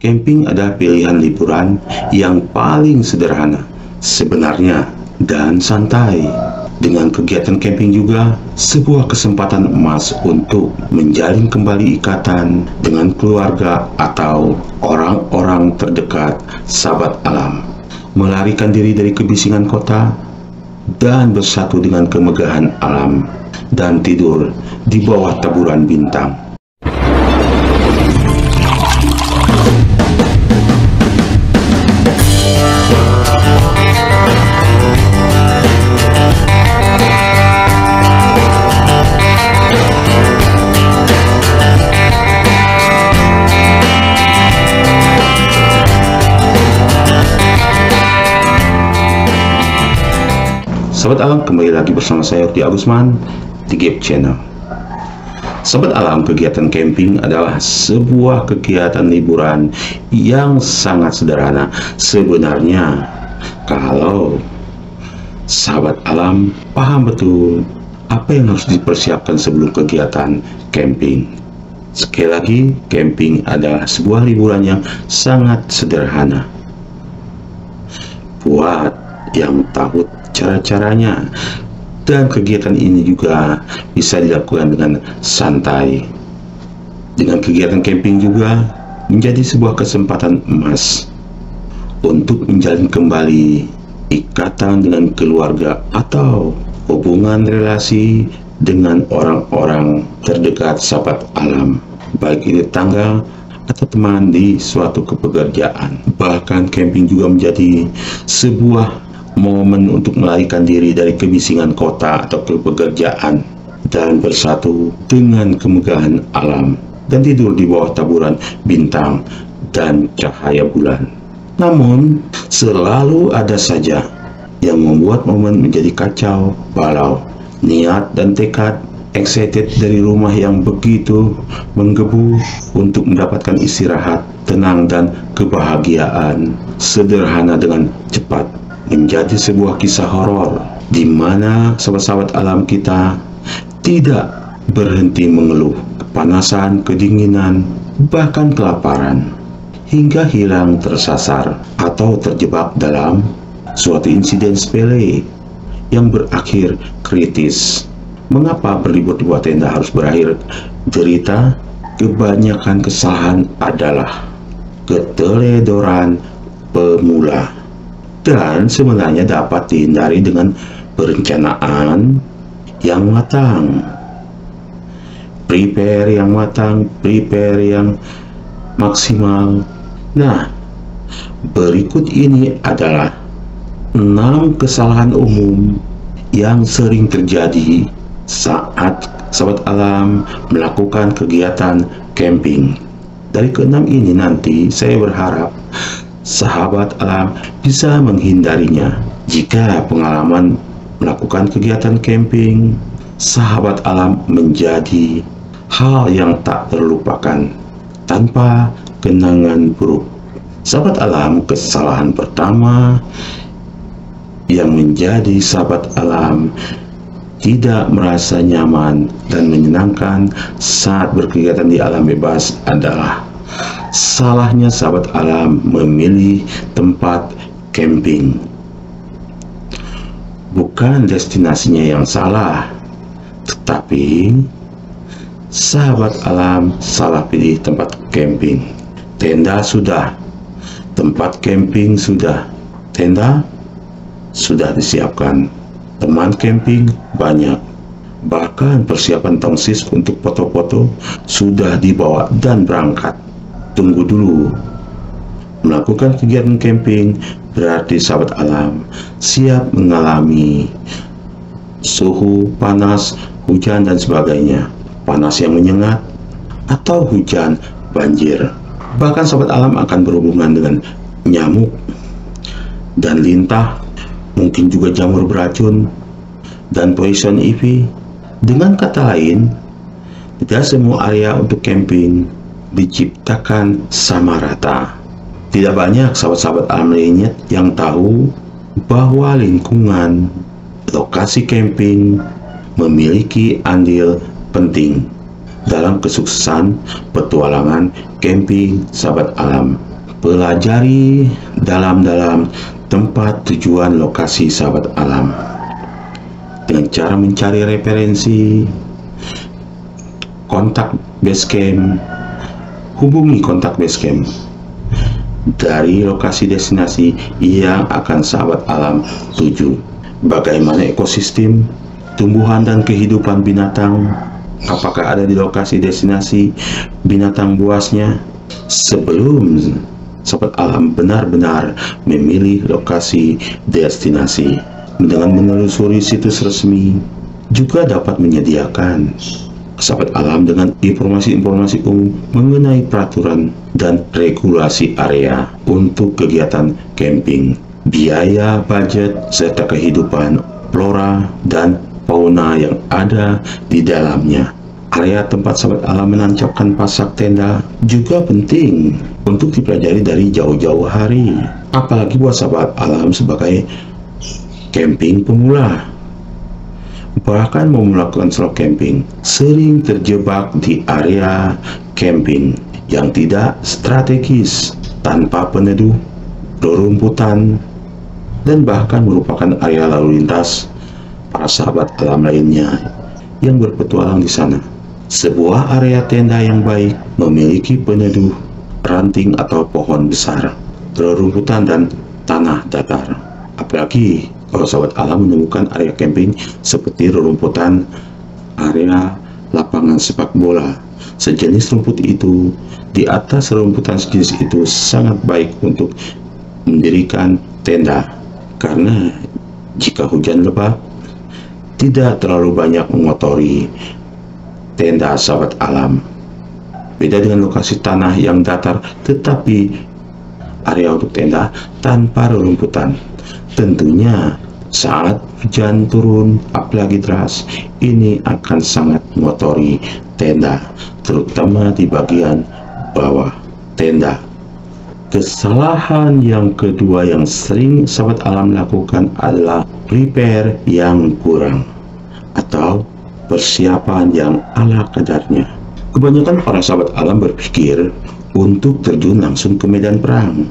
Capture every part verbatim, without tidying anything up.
Camping adalah pilihan liburan yang paling sederhana sebenarnya dan santai. Dengan kegiatan camping juga sebuah kesempatan emas untuk menjalin kembali ikatan dengan keluarga atau orang-orang terdekat sahabat alam, melarikan diri dari kebisingan kota dan bersatu dengan kemegahan alam dan tidur di bawah taburan bintang. Sahabat alam, kembali lagi bersama saya Rudi Agusman di Gap Channel. Sahabat alam, kegiatan camping adalah sebuah kegiatan liburan yang sangat sederhana sebenarnya kalau sahabat alam paham betul apa yang harus dipersiapkan sebelum kegiatan camping. Sekali lagi, camping adalah sebuah liburan yang sangat sederhana. Buat yang tahu cara-caranya, dan kegiatan ini juga bisa dilakukan dengan santai. Dengan kegiatan camping juga menjadi sebuah kesempatan emas untuk menjalin kembali ikatan dengan keluarga atau hubungan relasi dengan orang-orang terdekat sahabat alam, baik itu tetangga atau teman di suatu kepekerjaan. Bahkan camping juga menjadi sebuah momen untuk melarikan diri dari kebisingan kota atau kepekerjaan dan bersatu dengan kemegahan alam dan tidur di bawah taburan bintang dan cahaya bulan. Namun, selalu ada saja yang membuat momen menjadi kacau balau. Niat dan tekad excited dari rumah yang begitu menggebu untuk mendapatkan istirahat, tenang, dan kebahagiaan sederhana dengan cepat menjadi sebuah kisah horor di mana sahabat-sahabat alam kita tidak berhenti mengeluh kepanasan, kedinginan, bahkan kelaparan, hingga hilang tersasar atau terjebak dalam suatu insiden sepele yang berakhir kritis. Mengapa berlibur di bawah tenda harus berakhir derita? Kebanyakan kesalahan adalah keteledoran pemula, dan sebenarnya dapat dihindari dengan perencanaan yang matang, prepare yang matang, prepare yang maksimal. Nah, berikut ini adalah enam kesalahan umum yang sering terjadi saat sahabat alam melakukan kegiatan camping. Dari keenam ini nanti saya berharap sahabat alam bisa menghindarinya. Jika pengalaman melakukan kegiatan camping sahabat alam menjadi hal yang tak terlupakan tanpa kenangan buruk. Sahabat alam, kesalahan pertama yang menjadi sahabat alam tidak merasa nyaman dan menyenangkan saat berkegiatan di alam bebas adalah salahnya sahabat alam memilih tempat camping. Bukan destinasinya yang salah, tetapi sahabat alam salah pilih tempat camping. Tenda sudah, tempat camping sudah, tenda sudah disiapkan, teman camping banyak, bahkan persiapan tongsis untuk foto-foto sudah dibawa dan berangkat. Tunggu dulu. Melakukan kegiatan camping berarti sahabat alam siap mengalami suhu panas, hujan, dan sebagainya. Panas yang menyengat atau hujan banjir. Bahkan sahabat alam akan berhubungan dengan nyamuk dan lintah, mungkin juga jamur beracun dan poison ivy. Dengan kata lain, tidak semua area untuk camping diciptakan sama rata. Tidak banyak sahabat-sahabat alam lainnya yang tahu bahwa lingkungan lokasi camping memiliki andil penting dalam kesuksesan petualangan camping sahabat alam. Pelajari dalam-dalam tempat tujuan lokasi sahabat alam dengan cara mencari referensi, kontak base camp, hubungi kontak base camp dari lokasi destinasi yang akan sahabat alam tuju. Bagaimana ekosistem, tumbuhan dan kehidupan binatang, apakah ada di lokasi destinasi binatang buasnya. Sebelum sahabat alam benar-benar memilih lokasi destinasi, dengan menelusuri situs resmi juga dapat menyediakan sahabat alam dengan informasi-informasi umum mengenai peraturan dan regulasi area untuk kegiatan camping, biaya, budget, serta kehidupan flora dan fauna yang ada di dalamnya. Area tempat sahabat alam menancapkan pasak tenda juga penting untuk dipelajari dari jauh-jauh hari, apalagi buat sahabat alam sebagai camping pemula. Bahkan mau melakukan solo camping sering terjebak di area camping yang tidak strategis, tanpa peneduh, rerumputan, dan bahkan merupakan area lalu lintas para sahabat alam lainnya yang berpetualang di sana. Sebuah area tenda yang baik memiliki peneduh, ranting atau pohon besar, rerumputan dan tanah datar. Apalagi kalau sahabat alam menemukan area camping seperti rerumputan, area lapangan sepak bola, sejenis rumput itu, di atas rerumputan sejenis itu sangat baik untuk mendirikan tenda, karena jika hujan lebat tidak terlalu banyak mengotori tenda sahabat alam. Beda dengan lokasi tanah yang datar tetapi area untuk tenda tanpa rerumputan. Tentunya saat hujan turun apalagi deras, ini akan sangat mengotori tenda, terutama di bagian bawah tenda. Kesalahan yang kedua yang sering sahabat alam lakukan adalah prepare yang kurang atau persiapan yang ala kadarnya. Kebanyakan para sahabat alam berpikir untuk terjun langsung ke medan perang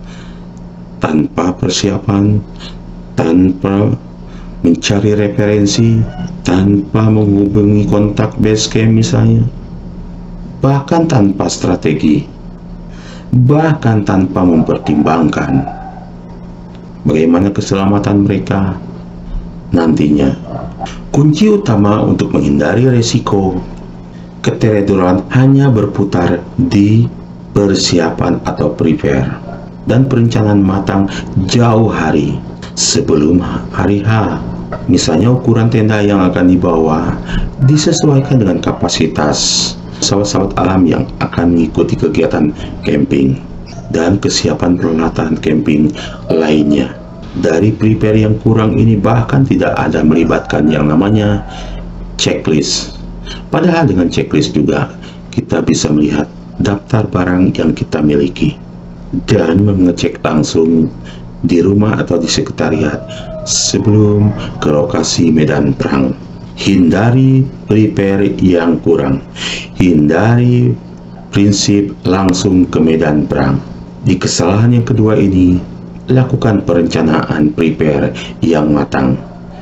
tanpa persiapan, tanpa mencari referensi, tanpa menghubungi kontak base camp misalnya, bahkan tanpa strategi, bahkan tanpa mempertimbangkan bagaimana keselamatan mereka nantinya. Kunci utama untuk menghindari resiko keteledoran hanya berputar di persiapan atau prepare dan perencanaan matang jauh hari sebelum hari H. Misalnya ukuran tenda yang akan dibawa disesuaikan dengan kapasitas sahabat-sahabat alam yang akan mengikuti kegiatan camping dan kesiapan peralatan camping lainnya. Dari prepare yang kurang ini bahkan tidak ada melibatkan yang namanya checklist. Padahal dengan checklist juga kita bisa melihat daftar barang yang kita miliki dan mengecek langsung di rumah atau di sekretariat sebelum ke lokasi medan perang. Hindari prepare yang kurang. Hindari prinsip langsung ke medan perang. Di kesalahan yang kedua ini, lakukan perencanaan prepare yang matang.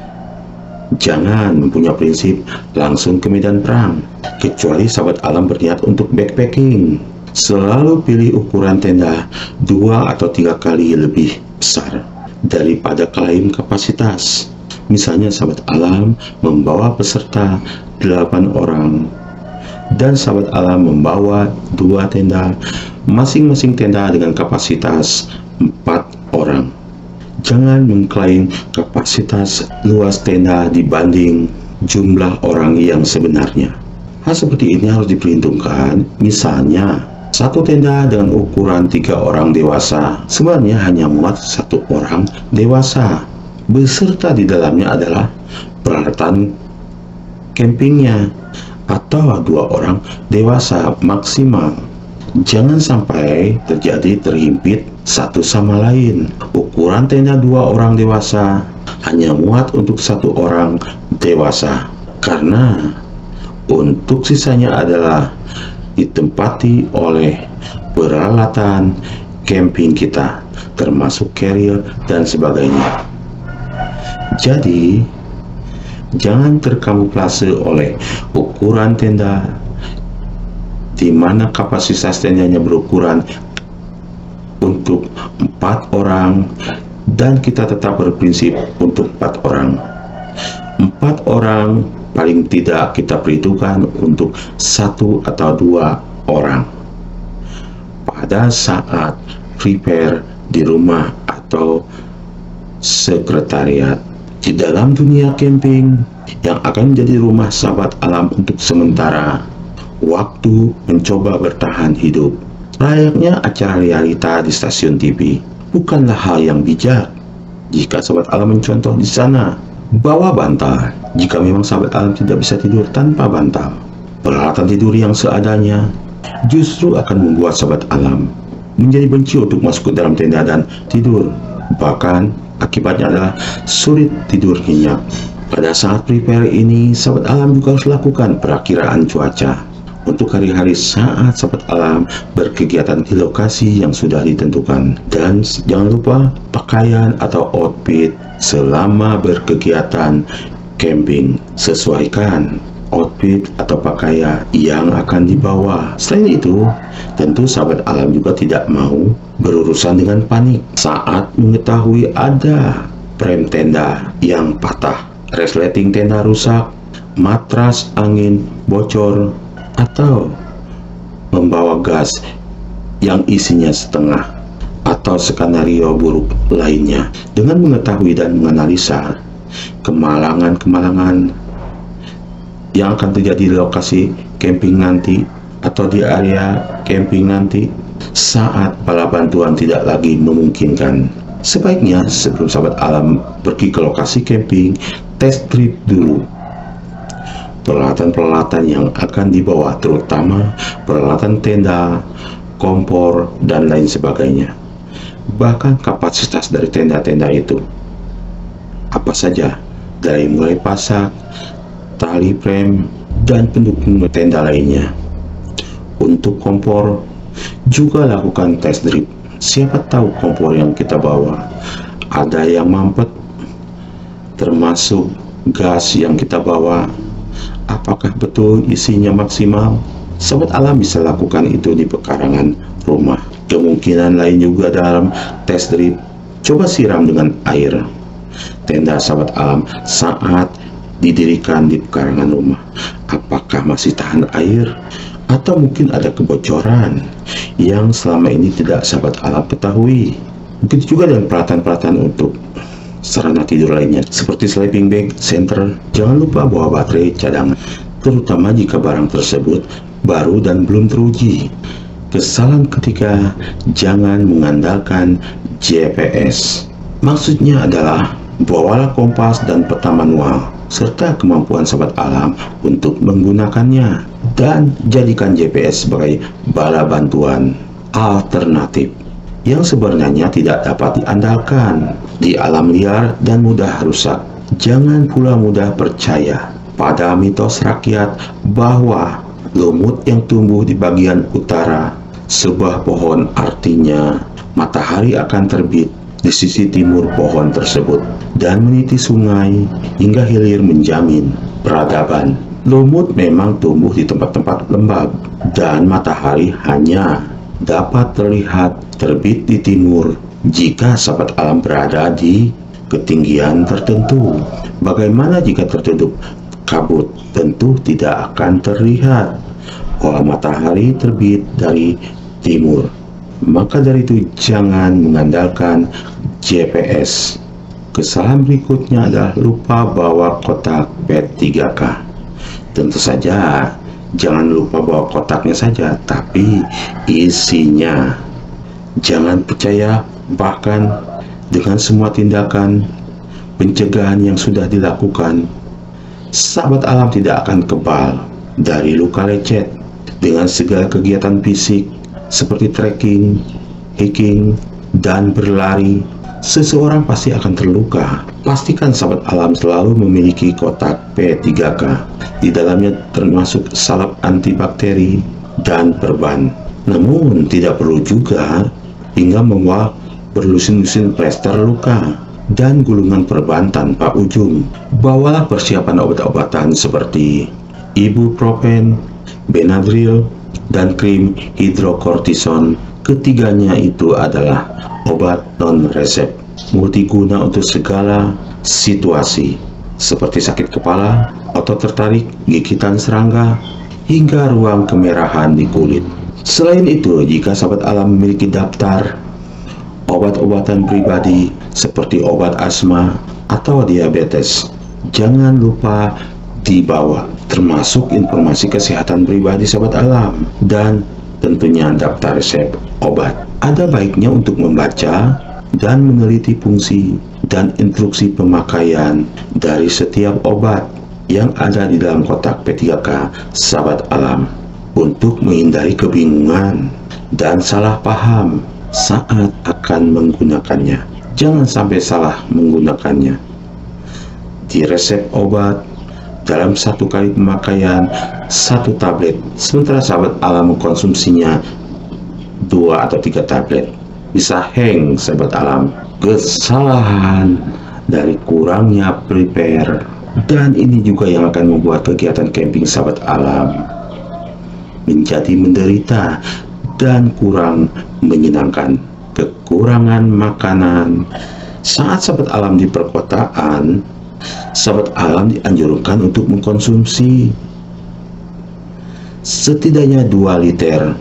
Jangan mempunyai prinsip langsung ke medan perang, kecuali sahabat alam berniat untuk backpacking. Selalu pilih ukuran tenda dua atau tiga kali lebih besar daripada klaim kapasitas. Misalnya sahabat alam membawa peserta delapan orang dan sahabat alam membawa dua tenda, masing-masing tenda dengan kapasitas empat orang. Jangan mengklaim kapasitas luas tenda dibanding jumlah orang yang sebenarnya. Hal seperti ini harus diperhitungkan. Misalnya satu tenda dengan ukuran tiga orang dewasa sebenarnya hanya muat satu orang dewasa. Beserta di dalamnya adalah peralatan campingnya atau dua orang dewasa maksimal. Jangan sampai terjadi terhimpit satu sama lain. Ukuran tenda dua orang dewasa hanya muat untuk satu orang dewasa, karena untuk sisanya adalah ditempati oleh peralatan camping kita, termasuk carrier dan sebagainya. Jadi, jangan terkamuflase oleh ukuran tenda, di mana kapasitas tendanya berukuran untuk empat orang, dan kita tetap berprinsip untuk empat orang. Empat orang paling tidak kita perhitungkan untuk satu atau dua orang pada saat prepare di rumah atau sekretariat. Di dalam dunia camping yang akan menjadi rumah sahabat alam untuk sementara waktu mencoba bertahan hidup, layaknya acara realita di stasiun T V, bukanlah hal yang bijak jika sahabat alam mencontoh di sana. Bawa bantal jika memang sahabat alam tidak bisa tidur tanpa bantal. Peralatan tidur yang seadanya justru akan membuat sahabat alam menjadi benci untuk masuk ke dalam tenda dan tidur. Bahkan akibatnya adalah sulit tidur nyenyak. Pada saat prepare ini, sahabat alam juga harus lakukan perakiraan cuaca untuk hari-hari saat sahabat alam berkegiatan di lokasi yang sudah ditentukan. Dan jangan lupa pakaian atau outfit selama berkegiatan camping. Sesuaikan outfit atau pakaian yang akan dibawa. Selain itu, tentu sahabat alam juga tidak mau berurusan dengan panik saat mengetahui ada frame tenda yang patah, resleting tenda rusak, matras angin bocor, atau membawa gas yang isinya setengah, atau skenario buruk lainnya. Dengan mengetahui dan menganalisa kemalangan-kemalangan yang akan terjadi di lokasi camping nanti atau di area camping nanti saat bala bantuan tidak lagi memungkinkan, sebaiknya sebelum sahabat alam pergi ke lokasi camping, test trip dulu peralatan-peralatan yang akan dibawa, terutama peralatan tenda, kompor, dan lain sebagainya. Bahkan kapasitas dari tenda-tenda itu apa saja, dari mulai pasak, tali frame, dan pendukung tenda lainnya. Untuk kompor juga lakukan test drip. Siapa tahu kompor yang kita bawa ada yang mampet, termasuk gas yang kita bawa, apakah betul isinya maksimal? Sahabat alam bisa lakukan itu di pekarangan rumah. Kemungkinan lain juga dalam test drip, coba siram dengan air tenda sahabat alam saat didirikan di pekarangan rumah. Apakah masih tahan air? Atau mungkin ada kebocoran yang selama ini tidak sahabat alam ketahui. Begitu juga dengan peralatan-peralatan untuk sarana tidur lainnya, seperti sleeping bag, center. Jangan lupa bawa baterai cadangan, terutama jika barang tersebut baru dan belum teruji. Kesalahan ketiga, jangan mengandalkan G P S. Maksudnya adalah bawalah kompas dan peta manual serta kemampuan sahabat alam untuk menggunakannya, dan jadikan G P S sebagai bala bantuan alternatif yang sebenarnya tidak dapat diandalkan di alam liar dan mudah rusak. Jangan pula mudah percaya pada mitos rakyat bahwa lumut yang tumbuh di bagian utara sebuah pohon artinya matahari akan terbit di sisi timur pohon tersebut dan meniti sungai hingga hilir menjamin peradaban. Lumut memang tumbuh di tempat-tempat lembab dan matahari hanya dapat terlihat terbit di timur jika sahabat alam berada di ketinggian tertentu. Bagaimana jika tertutup kabut? Tentu tidak akan terlihat bahwa matahari terbit dari timur. Maka dari itu jangan mengandalkan G P S. Kesalahan berikutnya adalah lupa bawa kotak P tiga K. Tentu saja jangan lupa bawa kotaknya saja, tapi isinya. Jangan percaya bahkan dengan semua tindakan pencegahan yang sudah dilakukan, sahabat alam tidak akan kebal dari luka lecet. Dengan segala kegiatan fisik seperti trekking, hiking, dan berlari, seseorang pasti akan terluka. Pastikan sahabat alam selalu memiliki kotak P tiga K. Di dalamnya termasuk salep antibakteri dan perban. Namun tidak perlu juga hingga membawa berlusin-lusin plester luka dan gulungan perban tanpa ujung. Bawalah persiapan obat-obatan seperti ibuprofen, Benadryl, dan krim hidrokortison. Ketiganya itu adalah obat non-resep, multiguna untuk segala situasi, seperti sakit kepala, otot tertarik, gigitan serangga, hingga ruam kemerahan di kulit. Selain itu, jika sahabat alam memiliki daftar obat-obatan pribadi seperti obat asma atau diabetes, jangan lupa dibawa, termasuk informasi kesehatan pribadi sahabat alam dan tentunya daftar resep obat. Ada baiknya untuk membaca dan meneliti fungsi dan instruksi pemakaian dari setiap obat yang ada di dalam kotak P tiga K sahabat alam, untuk menghindari kebingungan dan salah paham saat akan menggunakannya. Jangan sampai salah menggunakannya. Di resep obat, dalam satu kali pemakaian satu tablet, sementara sahabat alam mengkonsumsinya dua atau tiga tablet, bisa hang sahabat alam. Kesalahan dari kurangnya prepare, dan ini juga yang akan membuat kegiatan camping sahabat alam menjadi menderita dan kurang menyenangkan. Kekurangan makanan. Saat sahabat alam di perkotaan, sahabat alam dianjurkan untuk mengkonsumsi setidaknya dua liter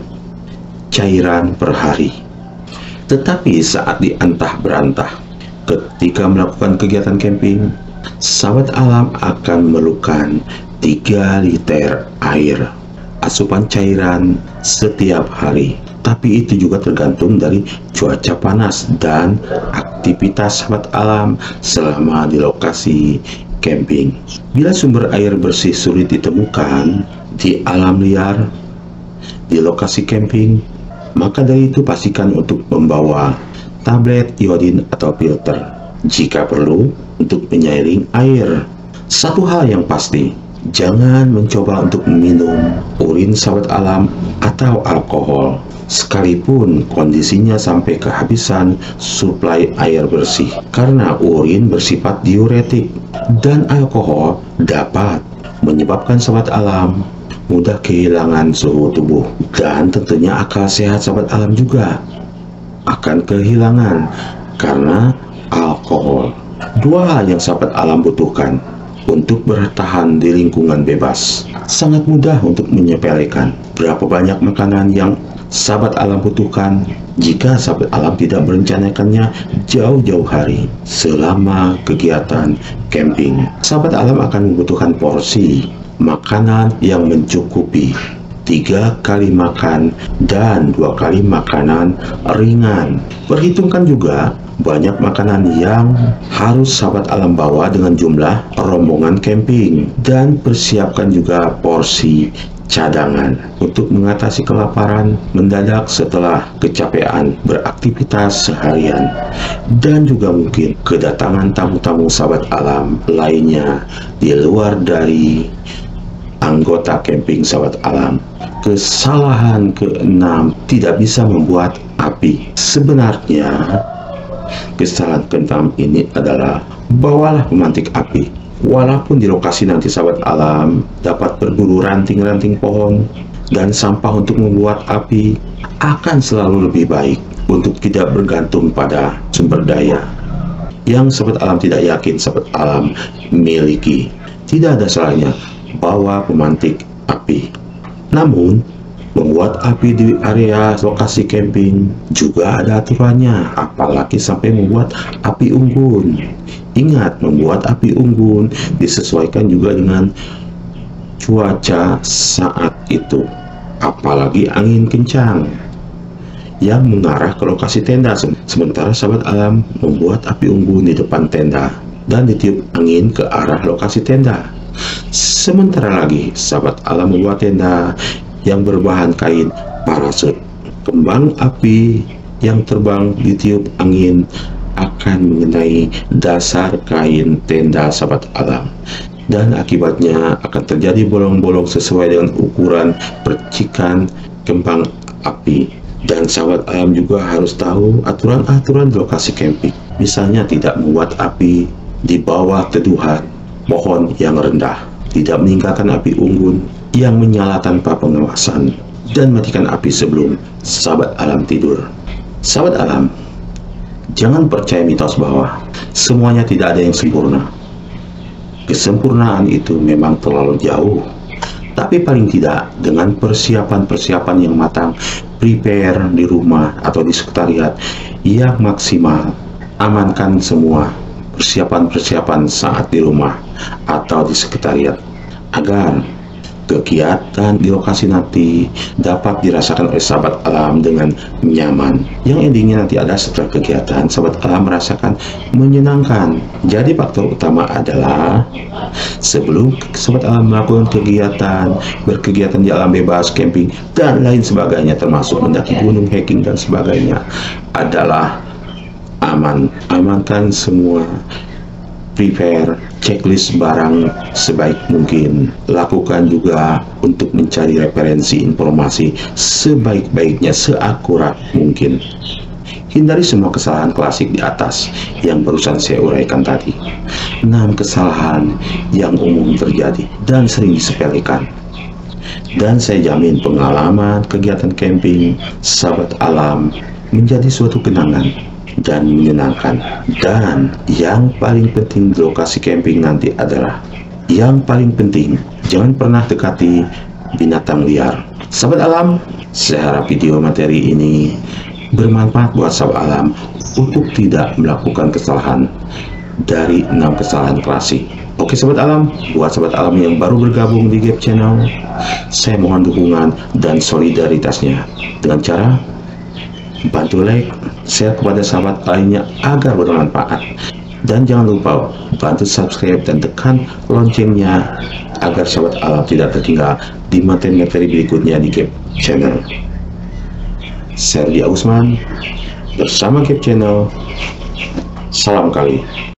cairan per hari. Tetapi saat diantah berantah, ketika melakukan kegiatan camping, sahabat alam akan memerlukan tiga liter air asupan cairan setiap hari. Tapi itu juga tergantung dari cuaca panas dan aktivitas sahabat alam selama di lokasi camping. Bila sumber air bersih sulit ditemukan di alam liar, di lokasi camping, maka dari itu pastikan untuk membawa tablet iodin atau filter jika perlu untuk menyaring air. Satu hal yang pasti, jangan mencoba untuk meminum urin sahabat alam atau alkohol, sekalipun kondisinya sampai kehabisan suplai air bersih, karena urin bersifat diuretik dan alkohol dapat menyebabkan sahabat alam mudah kehilangan suhu tubuh, dan tentunya akal sehat sahabat alam juga akan kehilangan karena alkohol. Dua hal yang sahabat alam butuhkan untuk bertahan di lingkungan bebas. Sangat mudah untuk menyepelekan berapa banyak makanan yang sahabat alam butuhkan jika sahabat alam tidak merencanakannya jauh-jauh hari selama kegiatan camping. Sahabat alam akan membutuhkan porsi makanan yang mencukupi tiga kali makan dan dua kali makanan ringan. Perhitungkan juga banyak makanan yang harus sahabat alam bawa dengan jumlah rombongan camping, dan persiapkan juga porsi cadangan untuk mengatasi kelaparan mendadak setelah kecapean beraktivitas seharian, dan juga mungkin kedatangan tamu-tamu sahabat alam lainnya di luar dari anggota camping sahabat alam. Kesalahan keenam, tidak bisa membuat api. Sebenarnya kesalahan keenam ini adalah bawalah pemantik api. Walaupun di lokasi nanti sahabat alam dapat berburu ranting-ranting pohon dan sampah untuk membuat api, akan selalu lebih baik untuk tidak bergantung pada sumber daya yang sahabat alam tidak yakin sahabat alam miliki. Tidak ada salahnya bawa pemantik api. Namun, membuat api di area lokasi camping juga ada aturannya, apalagi sampai membuat api unggun. Ingat, membuat api unggun disesuaikan juga dengan cuaca saat itu, apalagi angin kencang yang mengarah ke lokasi tenda. Sementara sahabat alam membuat api unggun di depan tenda dan ditiup angin ke arah lokasi tenda. Sementara lagi sahabat alam membuat tenda yang berbahan kain parasut. Kembang api yang terbang ditiup angin akan mengenai dasar kain tenda sahabat alam, dan akibatnya akan terjadi bolong-bolong sesuai dengan ukuran percikan kembang api. Dan sahabat alam juga harus tahu aturan-aturan di lokasi camping. Misalnya tidak membuat api di bawah teduhan pohon yang rendah, tidak meninggalkan api unggun yang menyala tanpa pengawasan, dan matikan api sebelum sahabat alam tidur. Sahabat alam, jangan percaya mitos bahwa semuanya tidak ada yang sempurna. Kesempurnaan itu memang terlalu jauh, tapi paling tidak dengan persiapan-persiapan yang matang, prepare di rumah atau di sekretariat yang maksimal, amankan semua persiapan-persiapan saat di rumah atau di sekretariat agar kegiatan di lokasi nanti dapat dirasakan oleh sahabat alam dengan nyaman. Yang endingnya nanti ada setelah kegiatan sahabat alam merasakan menyenangkan. Jadi faktor utama adalah sebelum sahabat alam melakukan kegiatan, berkegiatan di alam bebas, camping, dan lain sebagainya, termasuk mendaki gunung, hiking, dan sebagainya, adalah aman. Amankan semua, prepare, checklist barang sebaik mungkin. Lakukan juga untuk mencari referensi informasi sebaik-baiknya, seakurat mungkin. Hindari semua kesalahan klasik di atas yang barusan saya uraikan tadi. enam kesalahan yang umum terjadi dan sering disepelekan. Dan saya jamin pengalaman kegiatan camping sahabat alam menjadi suatu kenangan dan menyenangkan. Dan yang paling penting di lokasi camping nanti adalah, yang paling penting, jangan pernah dekati binatang liar. Sahabat alam, saya harap video materi ini bermanfaat buat sahabat alam untuk tidak melakukan kesalahan dari enam kesalahan klasik. Oke sahabat alam, buat sahabat alam yang baru bergabung di Gap Channel, saya mohon dukungan dan solidaritasnya dengan cara bantu like, share kepada sahabat lainnya agar bermanfaat. Dan jangan lupa bantu subscribe dan tekan loncengnya agar sahabat alam tidak tertinggal di materi-materi berikutnya di Gap Channel. Saya Rudi Agusman bersama Gap Channel. Salam kali.